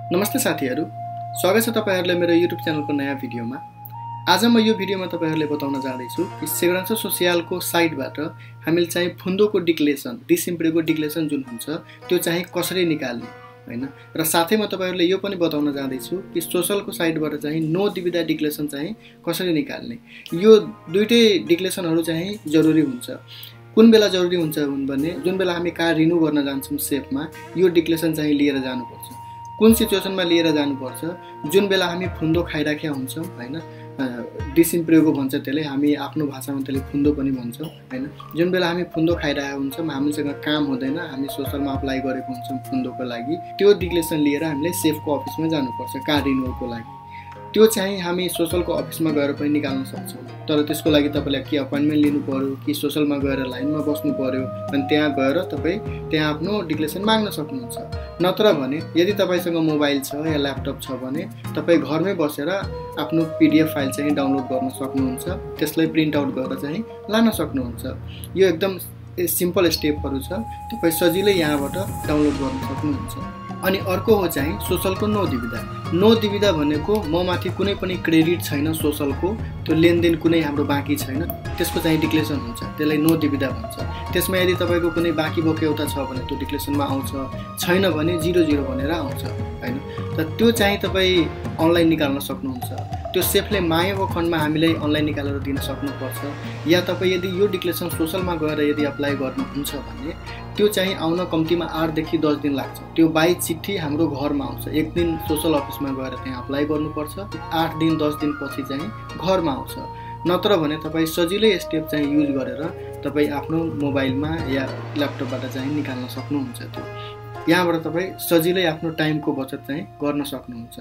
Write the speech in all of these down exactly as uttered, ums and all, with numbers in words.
नमस्ते साथीहरु, स्वागत छ तपाईहरुलाई मेरो युट्युब च्यानलको नयाँ भिडियोमा। आज म यो भिडियोमा तपाईहरुलाई बताउन जाँदैछु कि सेगुरान्सा सोसियलको साइटबाट हामीले चाहिँ फुन्दोको डिक्लेरेसन, डिसेम्ब्रेको डिक्लेरेसन जुन हुन्छ त्यो चाहिँ कसरी निकाल्ने हैन। र साथै म तपाईहरुलाई यो पनि बताउन जाँदैछु कि सोशलको साइटबाट चाहिँ नो दिबिदा डिक्लेरेसन चाहिँ कसरी निकाल्ने। यो दुईटै डिक्लेरेसनहरु चाहिँ जरुरी हुन्छ। कुन बेला जरुरी हुन्छ भने जुन बेला हामी कार रिन्यू गर्न जान्छौं सेफमा यो डिक्लेरेसन चाहिँ लिएर जानुपर्छ। कुन सिचुएसनमा लिएर जानुपर्छ, जुन बेला हामी फुन्दो खाइराखेका हुन्छौं हैन, डिसेम्ब्रेको भन्छ त्यसले, हामी आफ्नो भाषामा त्यसले फुन्दो पनि भन्छौं हैन। जुन बेला हामी फुन्दो खाइरहेका हुन्छौं, हामीसँग काम हुँदैन, हामी सोशलमा अप्लाई गरेको हुन्छौं फुन्दोको लागि, त्यो डिक्लेरेसन लिएर हामीले सेफको अफिसमा जानुपर्छ कार रिन्युअलको लागि। त्यो चाहिँ हामी सोशलको अफिसमा गएर पनि निकाल्न सक्छौं। तर त्यसको लागि तपाईले के अपॉइन्टमेन्ट लिनु पर्यो कि सोशलमा गएर लाइनमा बस्नु पर्यो, अनि त्यहाँ गएर तपाई त्यहाँ आफ्नो डिक्लेरेसन माग्न सक्नुहुन्छ। नत्र भने यदि तपाईसँग मोबाइल छ या ल्यापटप छ भने तपाई घरमै बसेर आफ्नो पीडीएफ फाइल चाहिँ डाउनलोड गर्न सक्नुहुन्छ, त्यसलाई प्रिन्ट आउट गरेर चाहिँ लान सक्नुहुन्छ। यो एकदम सिम्पल स्टेपहरु छ, तपाई सजिलै यहाँबाट डाउनलोड गर्न सक्नुहुन्छ। अनि अर्को हो चाहिँ सोशलको नो दिबिदा। नो दिबिदा भनेको म माथि कुनै पनि क्रेडिट छैन सोशलको, त्यो लेनदेन कुनै हाम्रो बाँकी छैन, त्यसको चाहिँ डिक्लेरेसन हुन्छ, त्यसलाई नो दिबिदा भन्छ। त्यसमा यदि तपाईको कुनै बाँकी बोकेउता छ भने त्यो डिक्लेरेसनमा आउँछ, छैन भने जिरो जिरो भनेर आउँछ हैन। त त्यो चाहिँ तपाई अनलाइन निकाल्न सक्नुहुन्छ। त्यो सेफले मागेको खण्डमा हामीले अनलाइन निकालेर दिन सक्नुपर्छ। या तपाई यदि यो डिक्लेरेसन सोशलमा गएर यदि अप्लाई गर्नुहुन्छ भने त्यो चाहिँ आउन कम्तीमा आठ देखि दस दिन लाग्छ। त्यो बाइ चिठी हाम्रो घरमा आउँछ। एक दिन सोशल अफिसमा गएर त्यहाँ अप्लाई गर्नुपर्छ, आठ दिन दस दिन पछि चाहिँ घरमा आउँछ। नत्र भने तपाई सजिलै स्टेप चाहिँ युज गरेर तपाई आफ्नो मोबाइलमा या ल्यापटपबाट चाहिँ निकाल्न सक्नुहुन्छ। त्यो यहाँबाट तपाई सजिलै आफ्नो टाइमको बचत चाहिँ गर्न सक्नुहुन्छ।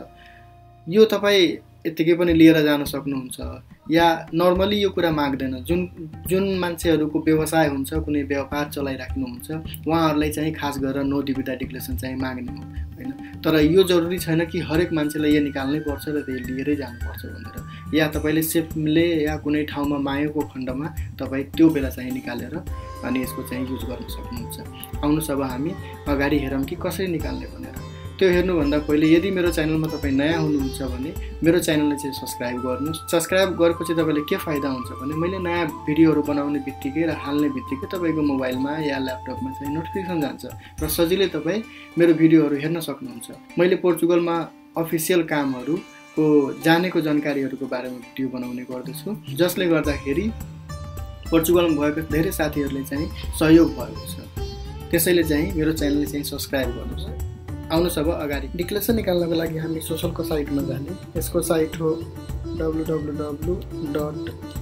यो तपाई यतिकै पनि लिएर जान सक्नुहुन्छ। या नर्मली यो कुरा माग्दैन, जुन जुन मान्छेहरुको व्यवसाय हुन्छ, कुनै व्यापार चलाइराख्नुहुन्छ, उहाँहरुलाई चाहिँ खास गरेर नो दिबिदा डिक्लेरेसन चाहिँ माग्ने हो हैन। तर यो जरुरी छैन कि हरेक मान्छेलाई यो निकाल्नै पर्छ र त्यो लिएरै जानुपर्छ भनेर। या तपाईले सेफले या कुनै ठाउँमा मागेको खण्डमा तपाई त्यो बेला चाहिँ निकालेर अनि यसको चाहिँ युज गर्न सक्नुहुन्छ। आउनुस् अब हामी अगाडि हेरौँ कि कसरी निकाल्ने भनेर। त्यो हेर्नुभन्दा पहिले यदि मेरो च्यानलमा तपाई नयाँ हुनुहुन्छ भने मेरो च्यानललाई चाहिँ सब्स्क्राइब गर्नुस्। सब्स्क्राइब गरेपछि तपाईले के फाइदा हुन्छ भने मैले नयाँ भिडियोहरु बनाउने बित्तिकै र हाल्ने बित्तिकै तपाईको मोबाइलमा या ल्यापटपमा चाहिँ नोटिफिकेसन जान्छ र सजिलै तपाई मेरो भिडियोहरु हेर्न सक्नुहुन्छ। मैले पोर्चुगलमा अफिसियल कामहरुको जानेको जानकारीहरुको बारेमा भिडियो बनाउने गर्दछु, जसले गर्दाखेरि पोर्चुगलमा भएको धेरै साथीहरुले चाहिँ सहयोग भएको छ। त्यसैले चाहिँ मेरो च्यानललाई चाहिँ सब्स्क्राइब गर्नुस्। आउनुस् अब अगाडि। डिक्लेरेसन निकाल्नको लागि हामी सोशलको साइटमा जाने। यसको साइट हो डब्ल्यू डब्ल्यू डब्ल्यू डट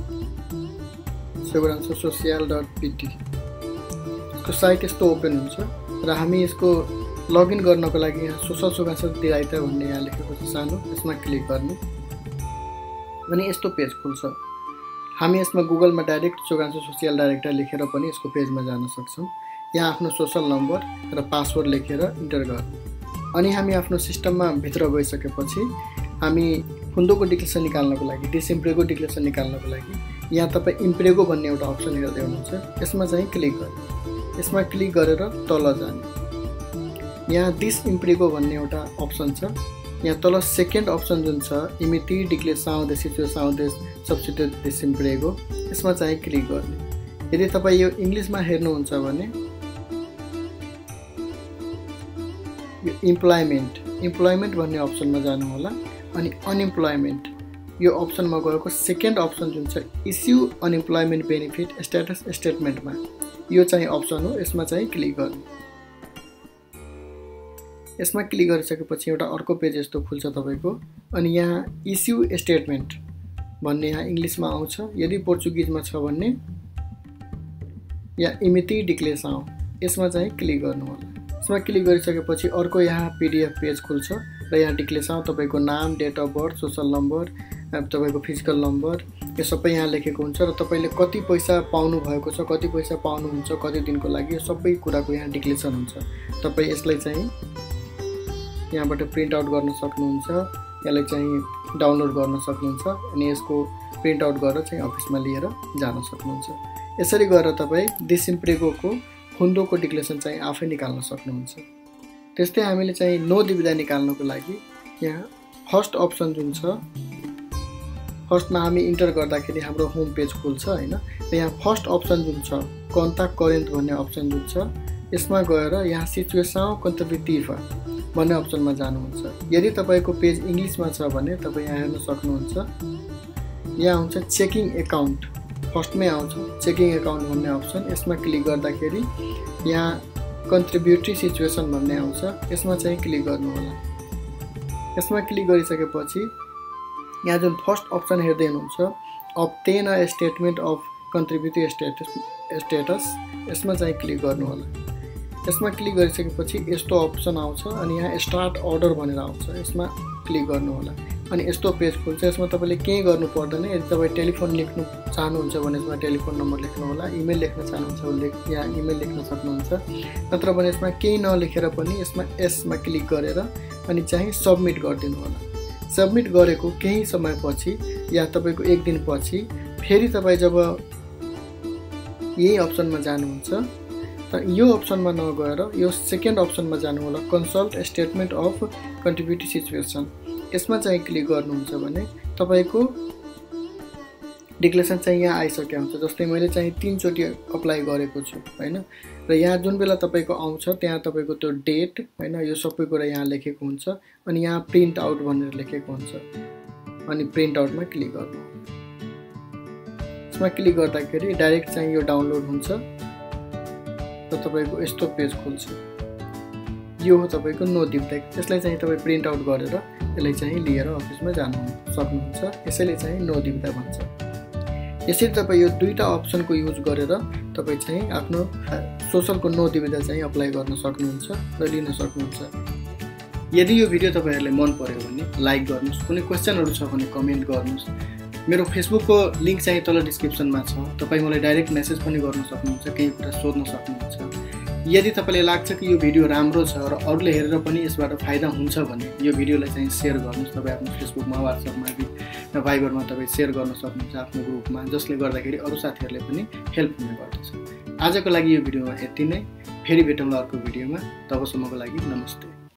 सेगुरान्सा सोसियल डट पीटी। यसको साइट यस्तो ओपन हुन्छ र हामी यसको लगइन गर्नको लागि यहाँ सोशल सेगुरान्सा दिराइता भन्ने यहाँ लेखेको छ सानो, यसमा क्लिक गर्ने अनि यस्तो पेज खुल्छ। हामी यसमा गुगलमा डाइरेक्ट सेगुरान्सा सोसियल डाइरेक्टर लेखेर पनि यसको पेजमा जान सक्छौं। यहाँ आफ्नो सोशल नम्बर र पासवर्ड लेखेर इन्टर गर्ने। अनि हामी आफ्नो सिस्टममा भित्र गइसकेपछि हामी फुन्दोको डिक्लेरेसन निकाल्नको लागि, डिसेम्ब्रेको डिक्लेरेसन निकाल्नको लागि यहाँ तपाई इम्प्रेगो भन्ने एउटा अप्सन हेर्दै हुनुहुन्छ, यसमा चाहिँ क्लिक गर्ने। यसमा क्लिक गरेर तल जाने। यहाँ दिस इम्प्रेगो भन्ने एउटा अप्सन छ। यहाँ तल सेकेन्ड अप्सन जुन छ इमिती डिक्लेरेसन दे सिचुएसन दे सब्स्टिट्युट डिसेम्ब्रेगो, यसमा चाहिँ क्लिक गर्ने। यदि तपाई यो इंग्लिशमा हेर्नुहुन्छ भने यो इम्प्लॉयमेन्ट इम्प्लॉयमेन्ट भन्ने अप्सनमा जानु होला अनि अनइम्प्लॉयमेन्ट यो अप्सनमा गएको सेकेन्ड अप्सन जुन छ इस्यु अनइम्प्लॉयमेन्ट बेनिफिट स्ट्याटस स्टेटमेन्टमा यो चाहिँ अप्सन हो, यसमा चाहिँ क्लिक गर्नु। यसमा क्लिक गरिसकेपछि एउटा अर्को पेज यस्तो खुल्छ तपाईको अनि यहाँ इस्यु स्टेटमेन्ट भन्ने यहाँ इंग्लिशमा आउँछ। यदि पोर्चुगिजमा छ भने या इमिती डिक्लेरेसन यसमा चाहिँ क्लिक गर्नु होला। यसमा क्लिक गरिसकेपछि अर्को यहाँ पीडीएफ पेज खुल्छ र यहाँ डिक्लेरेसन तपाईको नाम, date of birth, social number, तपाईको फिजिकल नम्बर यो सबै यहाँ लेखेको हुन्छ र तपाईले कति पैसा पाउनु भएको छ, कति पैसा पाउनुहुन्छ, कति दिनको लागि, यो सबै कुराको यहाँ डिक्लेरेसन हुन्छ। तपाई यसलाई चाहिँ यहाँबाट प्रिन्ट आउट गर्न सक्नुहुन्छ, यसलाई चाहिँ डाउनलोड गर्न सक्नुहुन्छ अनि यसको प्रिन्ट आउट गरेर चाहिँ अफिसमा लिएर जान सक्नुहुन्छ। यसरी गरेर तपाई डिसेम्ब्रेको फुन्दोको डिक्लेरेसन चाहिँ आफै निकाल्न सक्नुहुन्छ। त्यस्तै हामीले चाहिँ नो दुविधा निकाल्नको लागि यहाँ फर्स्ट अप्सन जुन छ, फर्स्टमा हामी इन्टर गर्दाखेरि हाम्रो होम पेज खुल्छ हैन। र यहाँ फर्स्ट अप्सन जुन छ कन्ट्याक्ट करेन्ट भन्ने अप्सन जुन छ, यसमा गएर यहाँ सिचुएसन कन्ट्रिब्युटिभ भन्ने अप्सनमा जानुहुन्छ। यदि तपाईको पेज इङ्ग्लिसमा छ भने तपाईँ यहाँ हेर्न सक्नुहुन्छ। यहाँ हुन्छ चेकिङ एकाउन्ट, फर्स्टमै आउँछ चेकिङ एकाउन्ट भन्ने अप्सन। यसमा क्लिक गर्दाखेरि यहाँ कन्ट्रिब्युटरी सिचुएसन भन्ने आउँछ, यसमा चाहिँ क्लिक गर्नु होला। यसमा क्लिक गरिसकेपछि यहाँ जुन फर्स्ट अप्सन हेर्दै हुनुहुन्छ obtain a statement of contributory status status यसमा चाहिँ क्लिक गर्नु होला। यसमा क्लिक गरिसकेपछि यस्तो अप्सन आउँछ अनि यहाँ स्टार्ट अर्डर भनेर आउँछ, यसमा क्लिक गर्नु होला। अनि यस्तो पेज खुल्छ। यसमा तपाईले केही गर्नु पर्दैन। यदि तपाईँ टेलिफोन लेख्नु चाहनुहुन्छ भने यसमा टेलिफोन नम्बर लेख्नु होला, इमेल लेख्न चाहनुहुन्छ भने यहाँ इमेल लेख्न सक्नुहुन्छ। नत्र भने यसमा केही नलेखेर पनि यसमा यसमा क्लिक गरेर अनि चाहिँ सबमिट गरिदिनु होला। सबमिट गरेको केही समयपछि या तपाईको एक दिन पछि फेरि तपाईँ जब यही अप्सनमा जानुहुन्छ त यो अप्सनमा नगएर यो सेकेन्ड अप्सनमा जानु होला, consult statement of contributory situation. यसमा चाहिँ क्लिक गर्नुहुन्छ भने तपाईको डिक्लेरेसन चाहिँ यहाँ आइसकेको हुन्छ। जस्तै मैले चाहिँ तीन चोटि अप्लाई गरेको छु हैन। र यहाँ जुन बेला तपाईको आउँछ त्यहाँ तपाईको त्यो डेट हैन यो सबै कुरा यहाँ लेखेको हुन्छ। अनि यहाँ प्रिन्ट आउट भनेर लेखेको हुन्छ। अनि प्रिन्ट आउटमा क्लिक गर्नु। यसमा क्लिक गर्दाखेरि डाइरेक्ट चाहिँ यो डाउनलोड हुन्छ र तपाईको यस्तो पेज खुल्छ। यो हो तपाईको नो दुविधा। यसलाई चाहिँ तपाईँ प्रिन्ट आउट गरेर यसलाई चाहिँ लिएर अफिसमा जानु सक्नुहुन्छ। यसैले चाहिँ नो दुविधा भन्छ। यसरी तपाईँ यो दुईटा अप्सनको युज गरेर तपाईँ चाहिँ आफ्नो सोशलको नो दुविधा चाहिँ अप्लाई गर्न सक्नुहुन्छ र लिन सक्नुहुन्छ। यदि यो भिडियो तपाईहरुलाई मन पर्यो भने लाइक गर्नुस्, कुनै क्वेशनहरु छ भने कमेन्ट गर्नुस्। मेरो फेसबुकको लिंक चाहिँ तल डिस्क्रिप्सनमा छ। तपाईँ मलाई डाइरेक्ट मेसेज पनि गर्न सक्नुहुन्छ, केही कुरा सोध्न सक्नुहुन्छ। यदि तपाईलाई लाग्छ कि यो भिडियो राम्रो छ र अरूले हेरेर पनि यसबाट फाइदा हुन्छ भने यो भिडियोलाई चाहिँ शेयर गर्नुस्। तपाईँ आफ्नो फेसबुकमा, व्हाट्सएपमा, भाइबरमा तपाईँ शेयर गर्न सक्नुहुन्छ आफ्नो ग्रुपमा, जसले गर्दाखेरि अरू साथीहरूले पनि हेल्प हुने गर्दछ। आजको लागि यो भिडियोमा यति नै। फेरि भेटौँला अर्को भिडियोमा। तबसम्मको लागि नमस्ते।